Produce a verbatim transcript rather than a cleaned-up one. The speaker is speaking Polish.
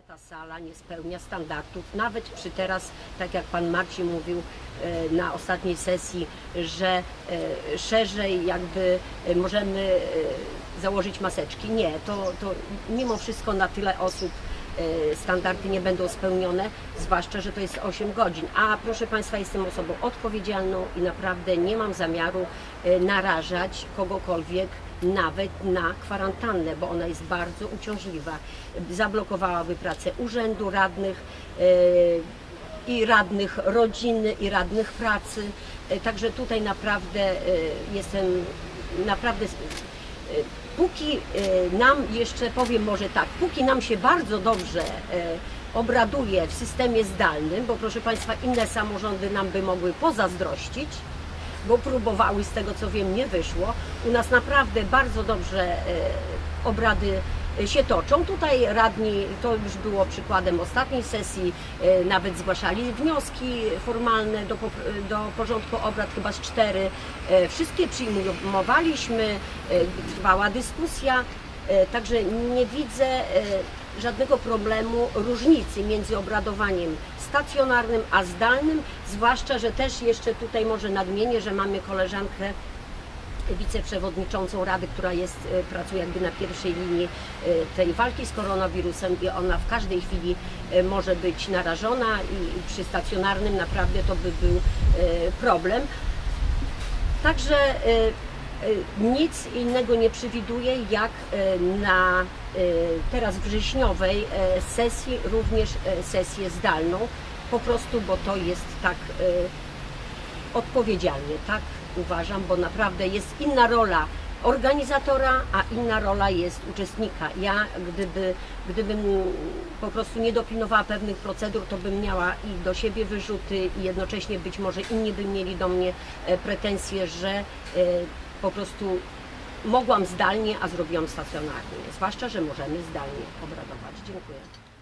Ta sala nie spełnia standardów, nawet przy teraz, tak jak pan Marcin mówił na ostatniej sesji, że szerzej jakby możemy założyć maseczki. Nie, to, to mimo wszystko na tyle osób standardy nie będą spełnione, zwłaszcza, że to jest osiem godzin. A proszę Państwa, jestem osobą odpowiedzialną i naprawdę nie mam zamiaru narażać kogokolwiek nawet na kwarantannę, bo ona jest bardzo uciążliwa. Zablokowałaby pracę urzędu, radnych i radnych rodziny, i radnych pracy. Także tutaj naprawdę jestem, naprawdę póki nam jeszcze, powiem może tak, póki nam się bardzo dobrze obraduje w systemie zdalnym, bo proszę Państwa, inne samorządy nam by mogły pozazdrościć, bo próbowały, z tego co wiem, nie wyszło. U nas naprawdę bardzo dobrze obrady się toczą. Tutaj radni, to już było przykładem ostatniej sesji, nawet zgłaszali wnioski formalne do, do porządku obrad, chyba z cztery. Wszystkie przyjmowaliśmy, trwała dyskusja, także nie widzę żadnego problemu, różnicy między obradowaniem stacjonarnym a zdalnym, zwłaszcza, że też jeszcze tutaj może nadmienię, że mamy koleżankę wiceprzewodniczącą Rady, która jest, pracuje jakby na pierwszej linii tej walki z koronawirusem i ona w każdej chwili może być narażona i przy stacjonarnym naprawdę to by był problem. Także nic innego nie przewiduję, jak na teraz wrześniowej sesji również sesję zdalną, po prostu, bo to jest tak odpowiedzialnie, tak uważam, bo naprawdę jest inna rola organizatora, a inna rola jest uczestnika. Ja gdyby, gdybym po prostu nie dopilnowała pewnych procedur, to bym miała i do siebie wyrzuty i jednocześnie być może inni by mieli do mnie pretensje, że po prostu mogłam zdalnie, a zrobiłam stacjonarnie. Zwłaszcza, że możemy zdalnie obradować. Dziękuję.